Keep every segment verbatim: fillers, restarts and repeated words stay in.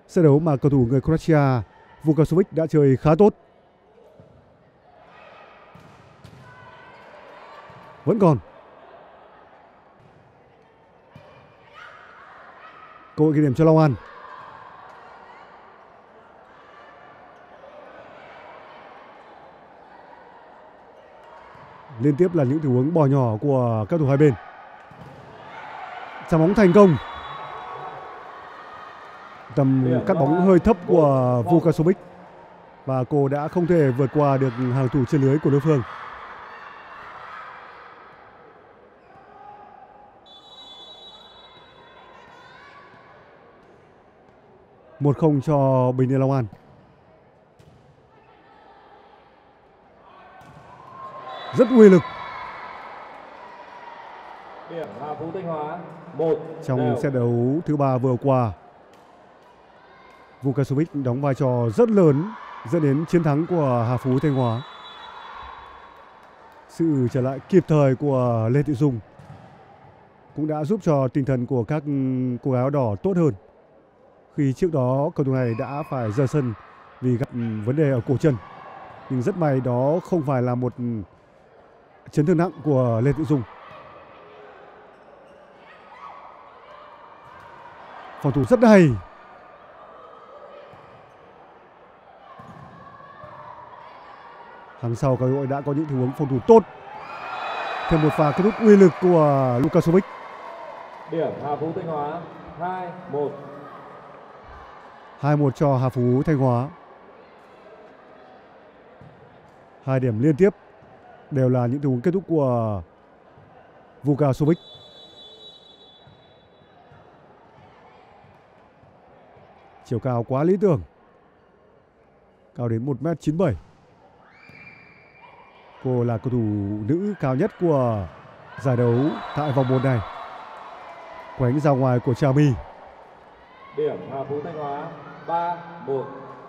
Set đấu mà cầu thủ người Croatia Vukasovic đã chơi khá tốt. Vẫn còn cơ hội ghi điểm cho Long An. Liên tiếp là những tình huống bỏ nhỏ của các thủ hai bên. Chạm bóng thành công. Tầm cắt bóng hơi thấp của Vukasovic và cô đã không thể vượt qua được hàng thủ trên lưới của đối phương. một không cho Bình Điền Long An. Rất uy lực. Điểm Hà Phú Thanh Hóa một. Trong set đấu thứ ba vừa qua, Vukasovic đóng vai trò rất lớn dẫn đến chiến thắng của Hà Phú Thanh Hóa. Sự trở lại kịp thời của Lê Thị Dung cũng đã giúp cho tinh thần của các cô gái áo đỏ tốt hơn, khi trước đó cầu thủ này đã phải rời sân vì gặp vấn đề ở cổ chân. Nhưng rất may đó không phải là một chấn thương nặng của Lê Thị Dung. Phòng thủ rất hay. Hàng sau các đội đã có những tình huống phòng thủ tốt. Thêm một pha kết thúc uy lực của Lukasovic. Điểm Hà Phú Thanh Hóa hai một. hai một cho Hà Phú Thanh Hóa. Hai điểm liên tiếp đều là những tình huống kết thúc của Vukasovic. Chiều cao quá lý tưởng, cao đến một mét chín mươi bảy. Cô là cầu thủ nữ cao nhất của giải đấu tại vòng một này. Quánh ra ngoài của Trà My. Điểm Hà Phú Thanh Hóa ba một.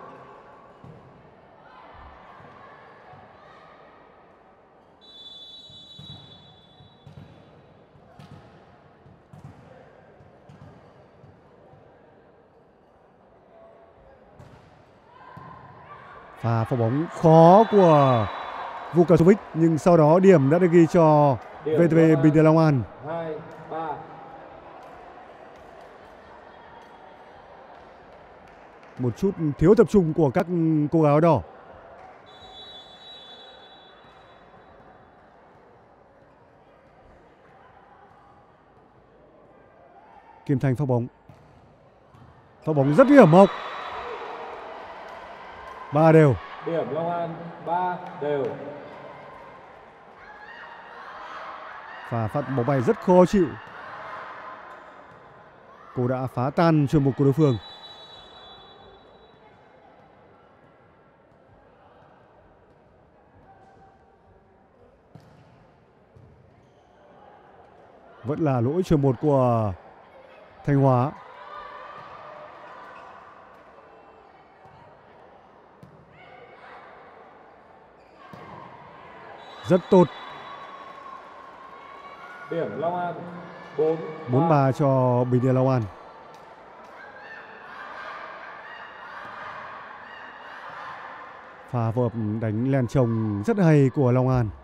Và pha bóng khó của Vukasovic, nhưng sau đó điểm đã được ghi cho vê tê vê Bình Điền Long An. hai ba. Một chút thiếu tập trung của các cô gái áo đỏ. Kim Thanh phát bóng. Phát bóng rất hiểm hóc. Ba đều. Điểm Long An ba đều. Và phát bóng bay rất khó chịu. Cô đã phá tan chuyên mục của đối phương. Vẫn là lỗi chuyên một của Thanh Hóa. Rất tốt. Điểm Long An bốn bốn ba cho Bình Điền Long An. Pha phối hợp đánh len chồng rất hay của Long An.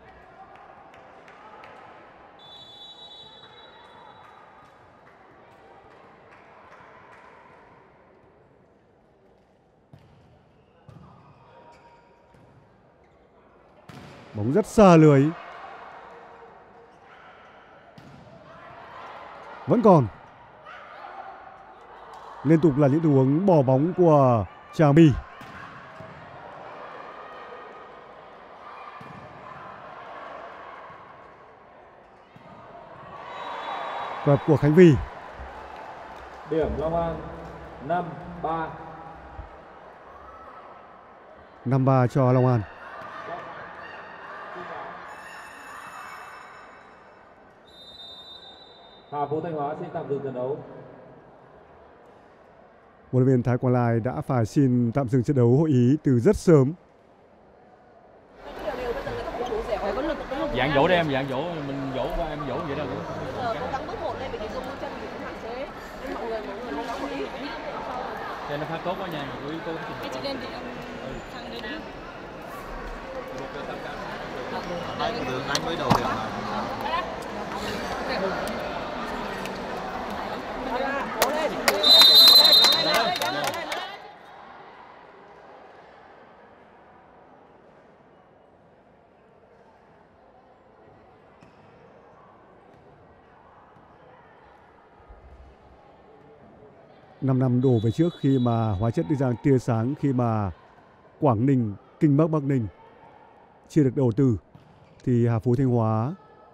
Bóng rất xa lưới. Vẫn còn. Liên tục là những tình huống bỏ bóng của Trà My. Cập của Khánh Vy. Điểm Long An năm ba. năm ba cho Long An. Hà Phú Thanh Hóa xin tạm dừng trận đấu. Huấn luyện viên Thái Quang Lai đã phải xin tạm dừng trận đấu hội ý từ rất sớm. Dạng dỗ đi em, dạng dỗ mình dỗ qua em dỗ vậy đó. Cho nó phát tốt quá nha, quý cô. Cái chị lên thì ông thằng đấy đi. Đấy, từ từ anh mới đầu điểm mà. năm năm đổ về trước khi mà hóa chất đi ra tia sáng khi mà Quảng Ninh, Kinh Bắc Bắc Ninh chưa được đầu tư thì Hà Phú Thanh Hóa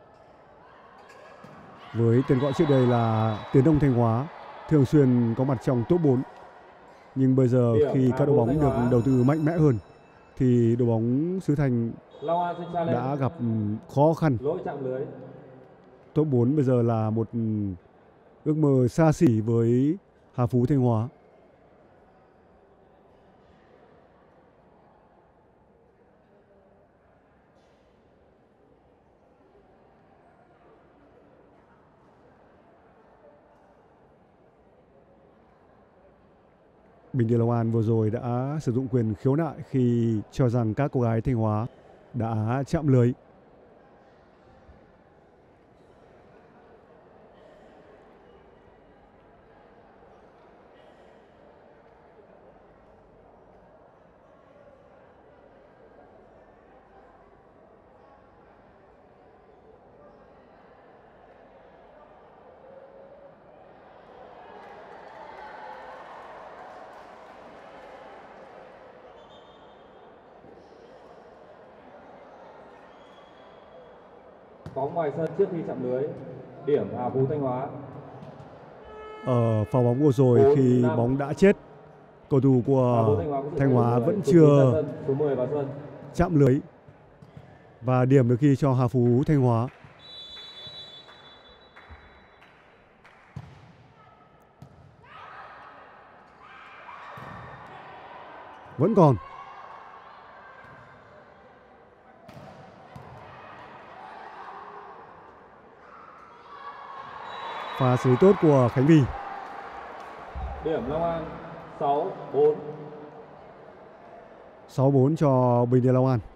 với tên gọi trước đây là Tiến Đông Thanh Hóa thường xuyên có mặt trong top bốn. Nhưng bây giờ khi các đội bóng được đầu tư mạnh mẽ hơn thì đội bóng xứ Thanh đã gặp khó khăn. Top bốn bây giờ là một ước mơ xa xỉ với Hà Phú Thanh Hóa. Bình Điền Long An vừa rồi đã sử dụng quyền khiếu nại khi cho rằng các cô gái Thanh Hóa đã chạm lưới. Bóng ngoài sân trước khi chạm lưới, điểm Hà Phú Thanh Hóa. Ở pha bóng vừa rồi khi bóng đã chết, cầu thủ của Thanh Hóa vẫn chưa chạm lưới và điểm được ghi cho Hà Phú Thanh Hóa. Vẫn còn. Pha xử lý tốt của Khánh Vy. Điểm Long An sáu bốn. sáu bốn cho Bình Điền Long An.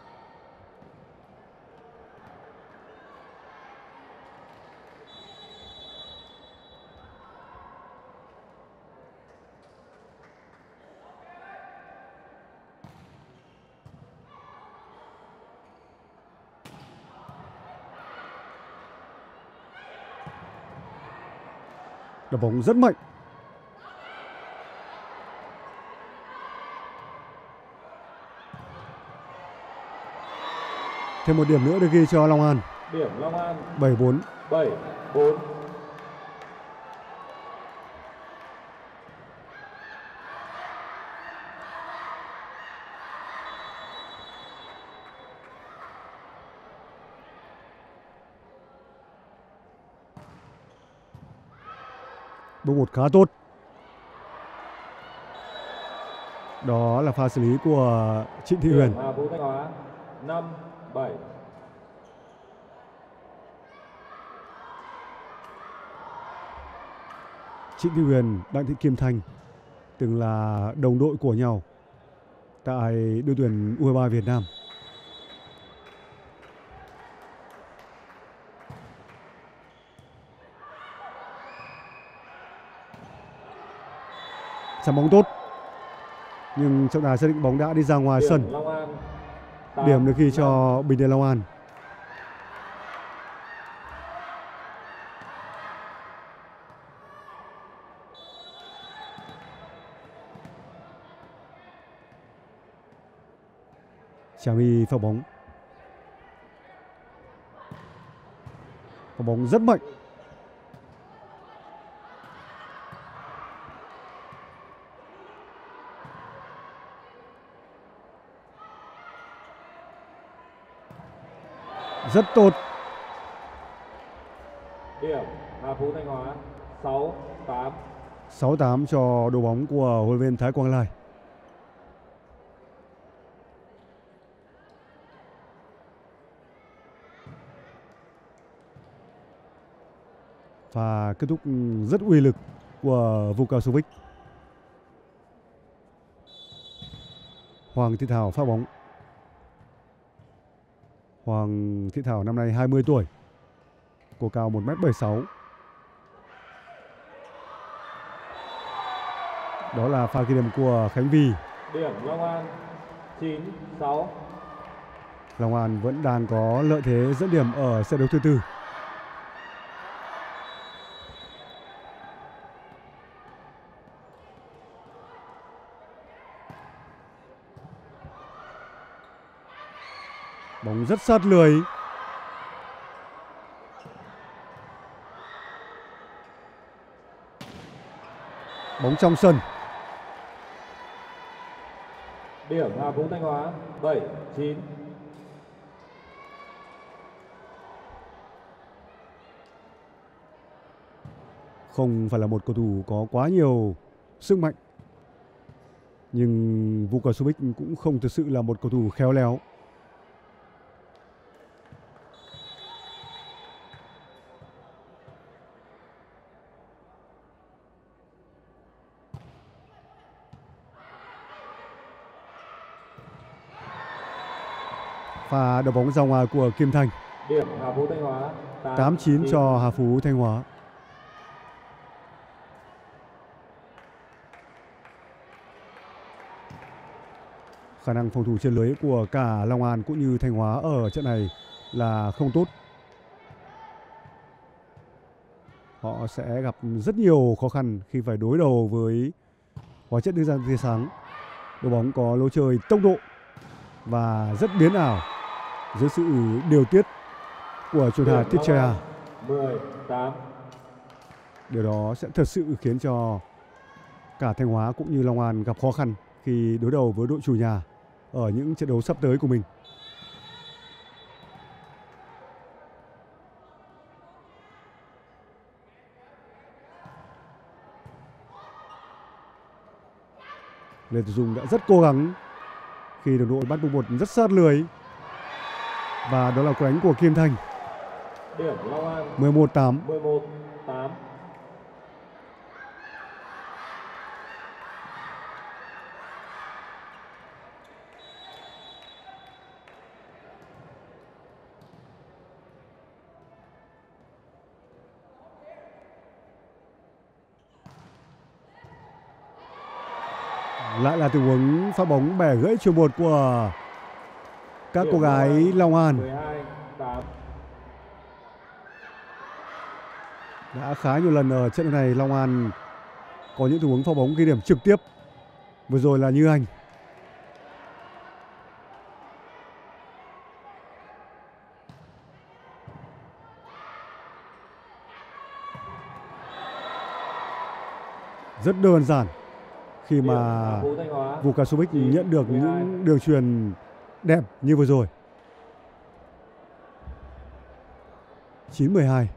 Đá bóng rất mạnh. Thêm một điểm nữa được ghi cho Long An. Điểm Long An bảy bốn. bảy bốn. Bước một khá tốt. Đó là pha xử lý của Trịnh Thị Huyền. Hà Phú Thanh Hóa năm bảy. Trịnh Thị Huyền, Đặng Thị Kim Thanh từng là đồng đội của nhau tại đội tuyển u hai ba Việt Nam. Chạm bóng tốt. Nhưng trọng tài xác định bóng đã đi ra ngoài sân. Điểm được ghi cho Bình Điền Long An. Trà My phá bóng. Phá bóng rất mạnh. Rất tốt. Điểm Hà Phú Thanh Hóa sáu tám. sáu tám cho đội bóng của huấn luyện viên Thái Quang Lai. Và kết thúc rất uy lực của Vukasovic. Hoàng Thị Thảo phá bóng. Hoàng Thị Thảo năm nay hai mươi tuổi. Cô cao một mét bảy mươi sáu. Đó là pha ghi điểm của Khánh Vy. Điểm Long An chín sáu. Long An vẫn đang có lợi thế dẫn điểm ở set đấu thứ tư. Bóng rất sát lưới. Bóng trong sân. Điểm Hà Phú Thanh Hóa bảy chín. Không phải là một cầu thủ có quá nhiều sức mạnh, nhưng Vukasovic cũng không thực sự là một cầu thủ khéo léo. Pha đập bóng ra ngoài của Kim Thành. Điểm Hà Phú Thanh Hóa tám chín cho Hà Phú Thanh Hóa. Khả năng phòng thủ trên lưới của cả Long An cũng như Thanh Hóa ở trận này là không tốt. Họ sẽ gặp rất nhiều khó khăn khi phải đối đầu với hóa chất đưa ra tia sáng. Đội bóng có lối chơi tốc độ và rất biến ảo dưới sự điều tiết của chuyền hạt Tichaya. mười tám. Điều đó sẽ thật sự khiến cho cả Thanh Hóa cũng như Long An gặp khó khăn khi đối đầu với đội chủ nhà ở những trận đấu sắp tới của mình. Lê Tử Dung đã rất cố gắng khi đồng đội bắt bóng một rất sát lưới. Và đó là cú đánh của Kim Thành. Điểm Long An mười một tám. mười một tám. Lại là tình huống phát bóng bẻ gãy chuyền một của các cô gái Long An. mười hai tám. Đã khá nhiều lần ở trận này Long An có những tình huống phát bóng ghi điểm trực tiếp. Vừa rồi là Như Anh. Rất đơn giản khi mà Vukasovic nhận được những đường chuyền đẹp như vừa rồi. chín mười hai.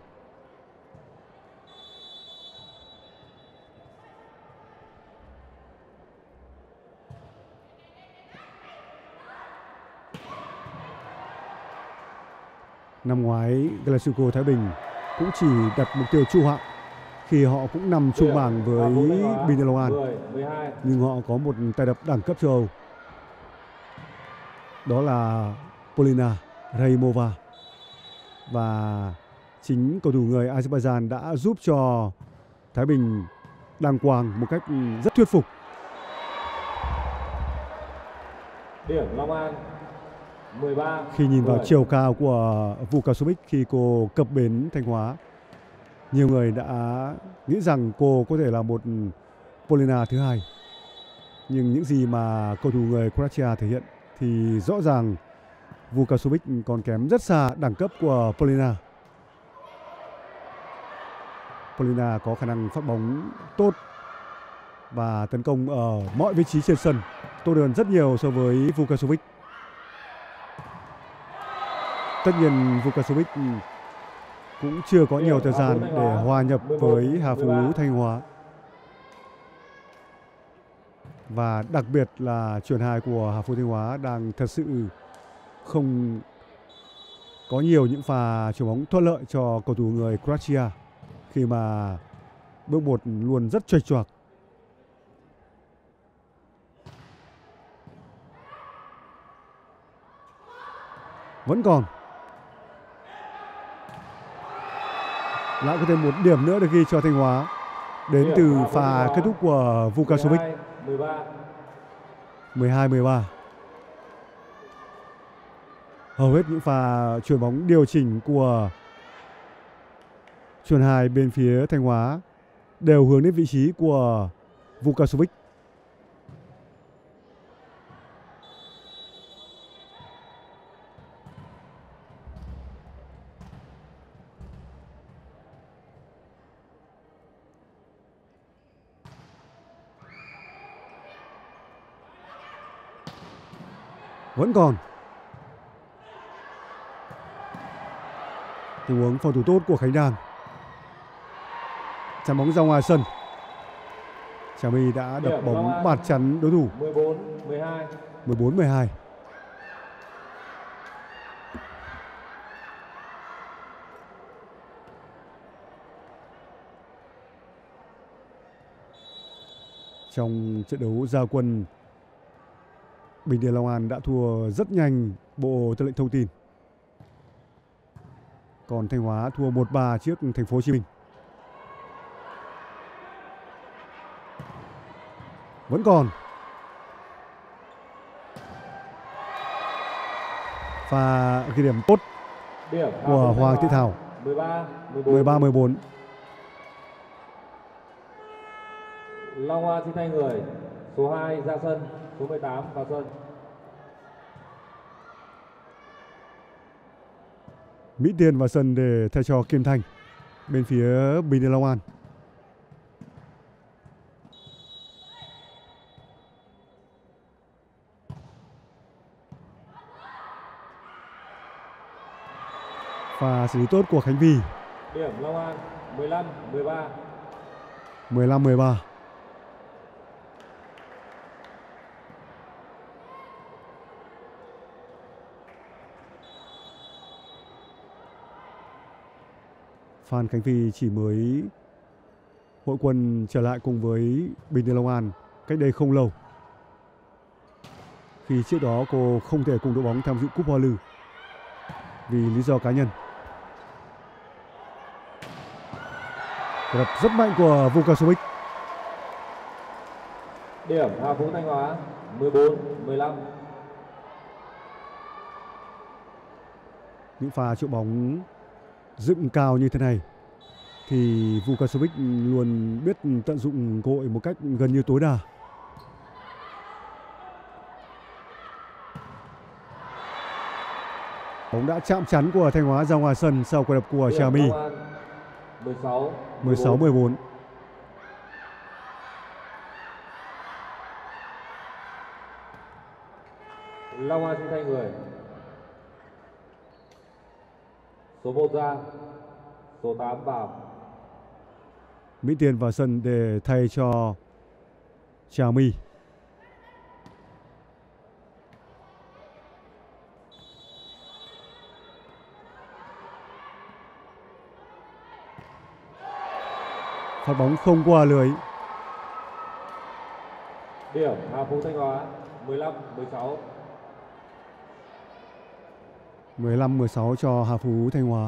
Năm ngoái Galasuko Thái Bình cũng chỉ đặt mục tiêu trụ hạng khi họ cũng nằm chung bảng với Binh Long An, nhưng họ có một tay đập đẳng cấp châu Âu, đó là Polina Raimova, và chính cầu thủ người Azerbaijan đã giúp cho Thái Bình đăng quang một cách rất thuyết phục. Điểm Long An mười ba. Khi nhìn vào chiều cao của Vukasovic khi cô cập bến Thanh Hóa, nhiều người đã nghĩ rằng cô có thể là một Polina thứ hai. Nhưng những gì mà cầu thủ người Croatia thể hiện thì rõ ràng Vukasovic còn kém rất xa đẳng cấp của Polina. Polina có khả năng phát bóng tốt và tấn công ở mọi vị trí trên sân, tốt hơn rất nhiều so với Vukasovic. Tất nhiên Vukasovic cũng chưa có nhiều thời gian để hòa nhập với Hà Phú Thanh Hóa. Và đặc biệt là chuyền hai của Hà Phú Thanh Hóa đang thật sự không có nhiều những pha chuyền bóng thuận lợi cho cầu thủ người Croatia, khi mà bước một luôn rất chệch choạc. Vẫn còn. Lại có thêm một điểm nữa được ghi cho Thanh Hóa. Đến từ pha kết thúc của Vukasovic. mười hai mười ba. Hầu hết những pha chuyền bóng điều chỉnh của chuyền hai bên phía Thanh Hóa đều hướng đến vị trí của Vukasovic. Vẫn còn. Tình huống phòng thủ tốt của Khánh Đàn. Chắn bóng ra ngoài sân. Trà My đã đập bóng bạt chắn đối thủ. mười bốn mười hai. mười bốn mười hai. Trong trận đấu ra quân, Bình Điền Long An đã thua rất nhanh Bộ Tư lệnh Thông tin. Còn Thanh Hóa thua một ba trước Thành phố Hồ Chí Minh. Vẫn còn. Pha ghi điểm tốt Điểm của Hoàng Thị Thảo. mười ba mười bốn. Long An xin thay người. Số hai ra sân, số mười tám vào sân. Mỹ Tiên vào sân để thay cho Kim Thanh bên phía Bình Điền Long An. Pha xử lý tốt của Khánh Vy. Điểm Long An mười lăm mười ba. mười lăm mười ba. Phan Khánh Vy chỉ mới hội quân trở lại cùng với Bình Điền Long An cách đây không lâu, khi trước đó cô không thể cùng đội bóng tham dự Cúp Hoa Lư vì lý do cá nhân. Quả đập rất mạnh của Vukasovic. Điểm Hà Phú Thanh Hóa mười bốn mười lăm. Những pha chụp bóng dựng cao như thế này thì Vukasovic luôn biết tận dụng cơ hội một cách gần như tối đa. Bóng đã chạm chắn của Thanh Hóa ra ngoài sân sau quả đập của Trà My. mười sáu mười bốn. Long An xin thay người. Số một ra, số tám vào. Mỹ Tiên vào sân để thay cho Trà My. Phát bóng không qua lưới. Điểm Hà Phú Thanh Hóa mười lăm mười sáu. mười lăm mười sáu cho Hà Phú Thanh Hóa.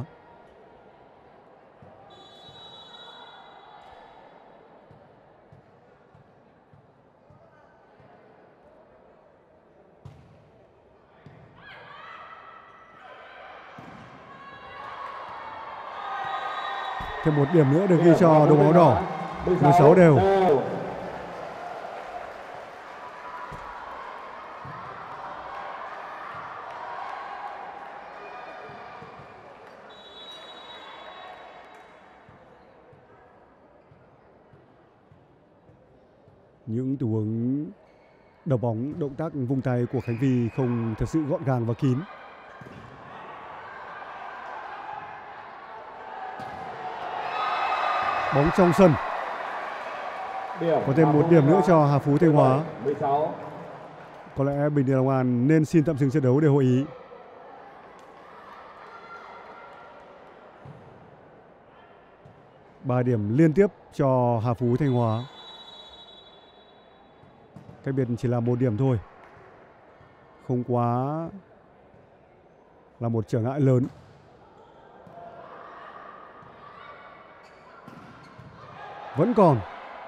Thêm một điểm nữa được ghi cho đội bóng đỏ. mười sáu đều. Những tình huống đập bóng, động tác vung tay của Khánh Vy không thật sự gọn gàng và kín. Bóng trong sân. Có thêm một điểm nữa cho Hà Phú Thanh Hóa. Có lẽ Bình Điền Long An nên xin tạm dừng trận đấu để hội ý. Ba điểm liên tiếp cho Hà Phú Thanh Hóa. Cách biệt chỉ là một điểm thôi, không quá là một trở ngại lớn. Vẫn còn.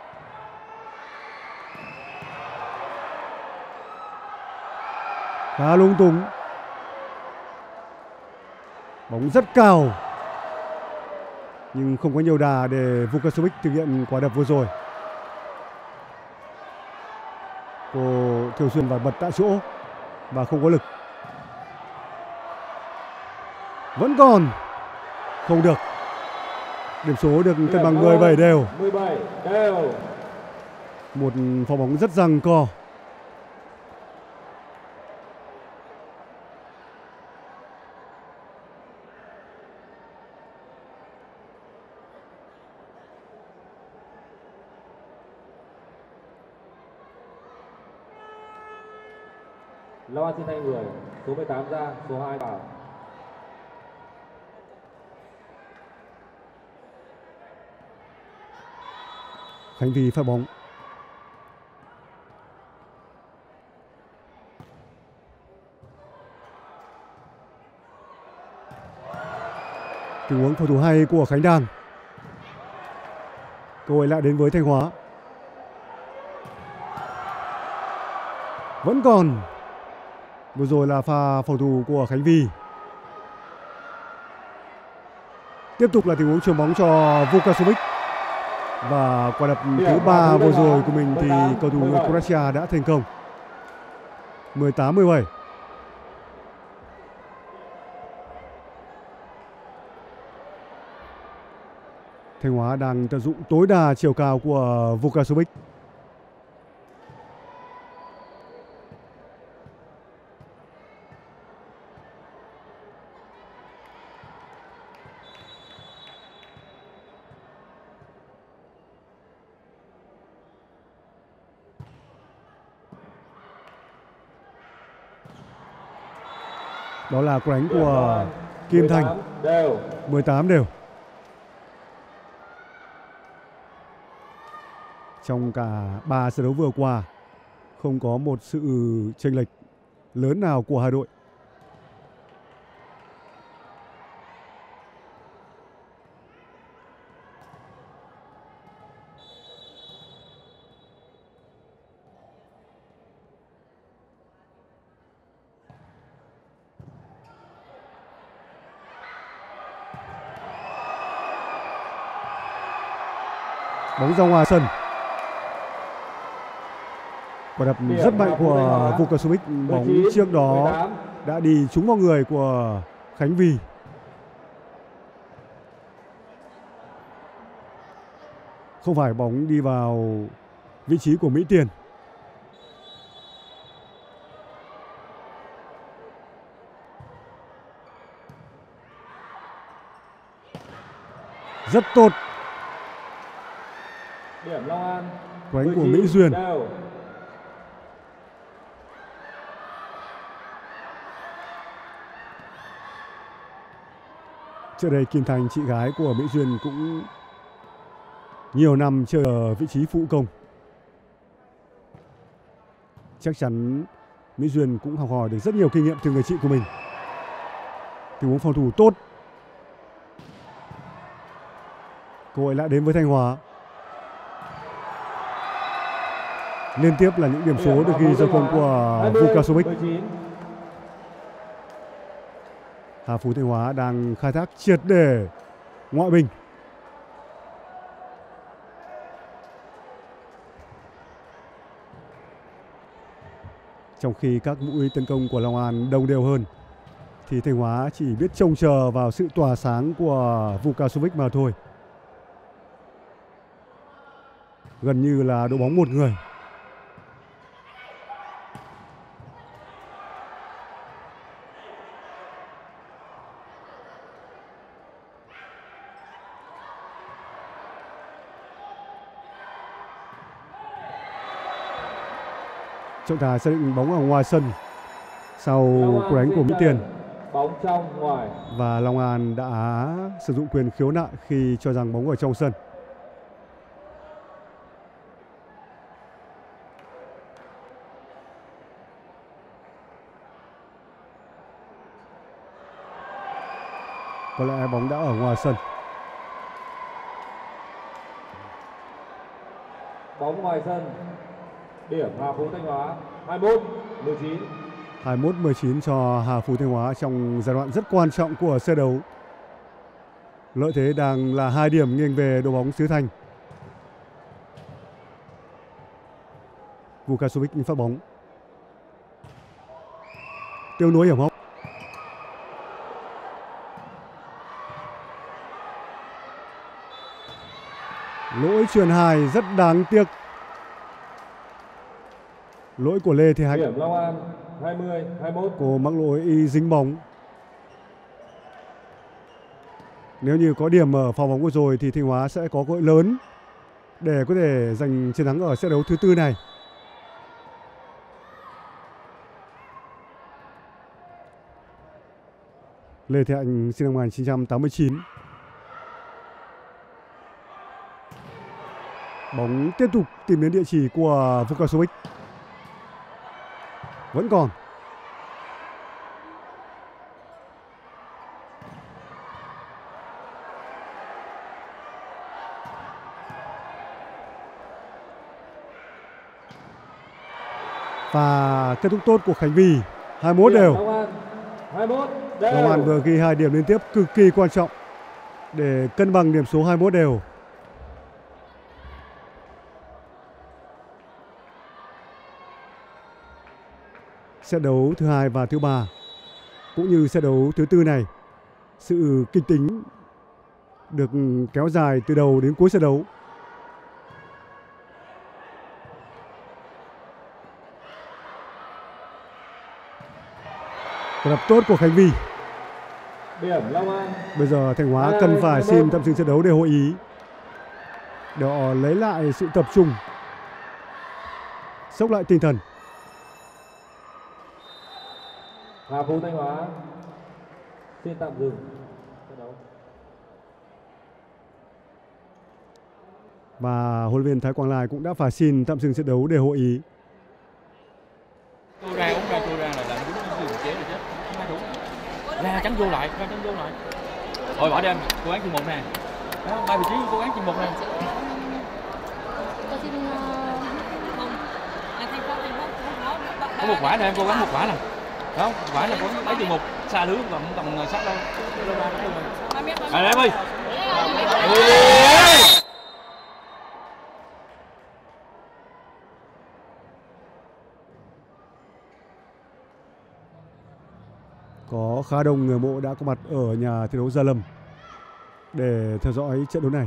Khá lung tung. Bóng rất cao. Nhưng không có nhiều đà để Vukasovich thực hiện quả đập vừa rồi. Cô thường xuyên và bật tại chỗ và không có lực. Vẫn còn. Không được. Điểm số được cân bằng mười bảy đều. mười bảy đều. Một pha bóng rất giằng co. Long An xin thay người, số mười tám ra, số hai vào. Khánh Vy phát bóng. Tình huống phòng thủ hay của Khánh Đan. Cơ hội lại đến với Thanh Hóa. Vẫn còn. Vừa rồi là pha phòng thủ của Khánh Vy. Tiếp tục là tình huống chuyền bóng cho Vukasovich. Và quả đập thứ ba vừa rồi của mình thì cầu thủ người Croatia đã thành công. mười tám mười bảy. Thanh Hóa đang tận dụng tối đa chiều cao của Vukasovich. Đó là quả đánh của Kim Thành. mười tám đều. Trong cả ba trận đấu vừa qua, không có một sự chênh lệch lớn nào của hai đội. Bóng ra ngoài sân. Quả đập rất mạnh của Vukasovich. Bóng trước đó đã đi trúng vào người của Khánh Vy. Không phải bóng đi vào vị trí của Mỹ Tiền. Rất tốt. Điểm Long An. Quả đánh của Mỹ Duyên. Đều. Trước đây Kim Thành, chị gái của Mỹ Duyên, cũng nhiều năm chơi ở vị trí phụ công. Chắc chắn Mỹ Duyên cũng học hỏi được rất nhiều kinh nghiệm từ người chị của mình. Tình huống phòng thủ tốt. Cơ hội lại đến với Thanh Hóa. Liên tiếp là những điểm số được ghi do công của Vukasovich. Hà Phú Thanh Hóa đang khai thác triệt để ngoại binh. Trong khi các mũi tấn công của Long An đồng đều hơn, thì Thanh Hóa chỉ biết trông chờ vào sự tỏa sáng của Vukasovich mà thôi. Gần như là đội bóng một người. Trọng tài xác định bóng ở ngoài sân sau cú đánh của Mỹ Tiền. Bóng trong ngoài. Và Long An đã sử dụng quyền khiếu nại khi cho rằng bóng ở trong sân. Có lẽ bóng đã ở ngoài sân. Bóng ngoài sân. Điểm Hà Phú Thanh Hóa hai mươi mốt mười chín. hai mươi mốt mười chín cho Hà Phú Thanh Hóa trong giai đoạn rất quan trọng của set đấu. Lợi thế đang là hai điểm nghiêng về đội bóng xứ Thanh. Vukasovic phát bóng. Tiêu nối hiểm hóc. Lỗi chuyền hài rất đáng tiếc. Lỗi của Lê Thị Hạnh. Điểm Long An hai mươi hai mươi mốt. Cô mắc lỗi y dính bóng. Nếu như có điểm ở pha bóng vừa rồi thì Thanh Hóa sẽ có cơ hội lớn để có thể giành chiến thắng ở set đấu thứ tư này. Lê Thị Hạnh sinh năm một nghìn chín trăm tám mươi chín. Bóng tiếp tục tìm đến địa chỉ của Vukasovic. Vẫn còn. Và kết thúc tốt của Khánh Vy. hai mươi mốt đều. hai mươi mốt đều. Long An vừa ghi hai điểm liên tiếp cực kỳ quan trọng để cân bằng điểm số hai mươi mốt đều. Set đấu thứ hai và thứ ba cũng như set đấu thứ tư này, sự kịch tính được kéo dài từ đầu đến cuối set đấu. Đập tốt của Khánh Vy. Điểm Long An. Bây giờ Thanh Hóa cần phải xin tạm dừng trận đấu để hội ý, để họ lấy lại sự tập trung, xốc lại tinh thần. Hà Phú Thanh Hóa xin tạm dừng trận đấu. Và huấn luyện viên Thái Quang Lai cũng đã phải xin tạm dừng trận đấu để hội ý. Tôi ra cũng ra tôi ra là làm đúng cái điều chế rồi chứ. Không ai đúng. Ra trắng vô lại, ra trắng vô lại. Thôi bỏ đi em, cố gắng chừng một nè. Đó, ba vị trí cố gắng chừng một nè. Tôi xin không. À, Thanh Hóa, Thanh Hóa, Thanh Hóa. Có một quả nè em, cố gắng một quả nè. Đó, quả là cũng lấy chừng một xa lưới và không tầm sát đâu. À em ơi. Có khá đông người mộ đã có mặt ở nhà thi đấu Gia Lâm để theo dõi trận đấu này.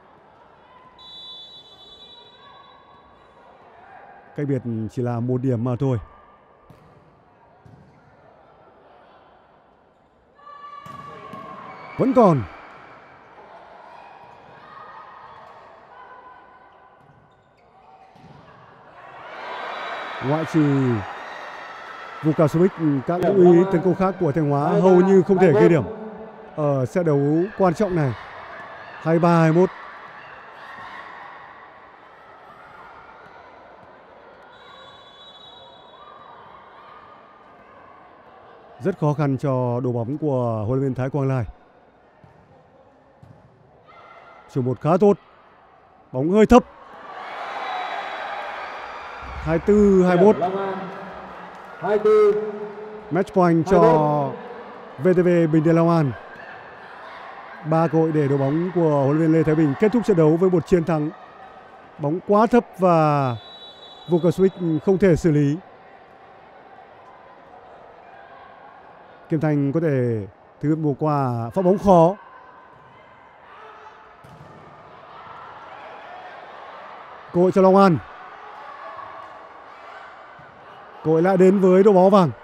Cách biệt chỉ là một điểm mà thôi. Vẫn còn. Ngoại trừ Vukasovic, các ưu ý tấn công khác của Thanh Hóa hầu như không thể ghi điểm ở set đấu quan trọng này. hai mươi ba hai mươi mốt. Rất khó khăn cho đội bóng của huấn luyện viên Thái Quang Lai. Chủ một khá tốt. Bóng hơi thấp. hai mươi tư hai mươi mốt. hai mươi tư. Match point cho vê tê vê Bình Điền Long An. Ba cơ hội để đội bóng của huấn luyện viên Lê Thái Bình kết thúc trận đấu với một chiến thắng. Bóng quá thấp và Vukasovic không thể xử lý. Kim Thành có thể thực hiện một quả phát bóng khó. Cơ hội cho Long An. Cơ hội lại đến với đội bóng vàng.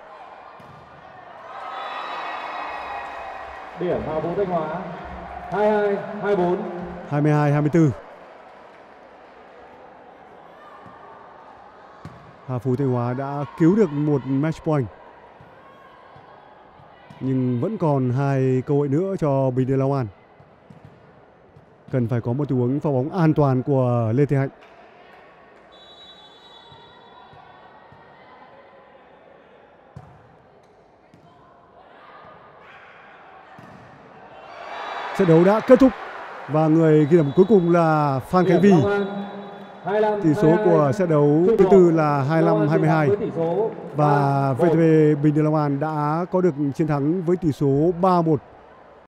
Điểm Hà Phú Thanh Hóa hai mươi hai hai mươi bốn. hai mươi hai hai mươi tư. Hà Phú Thanh Hóa đã cứu được một match point, nhưng vẫn còn hai cơ hội nữa cho Bình Điền Long An. Cần phải có một tình huống pha bóng an toàn của Lê Thị Hạnh. Trận đấu đã kết thúc và người ghi điểm cuối cùng là Phan Khánh Vy. Tỷ số của trận đấu thứ tư là hai mươi lăm hai mươi hai và vê tê vê Bình Định Long An đã có được chiến thắng với tỷ số ba một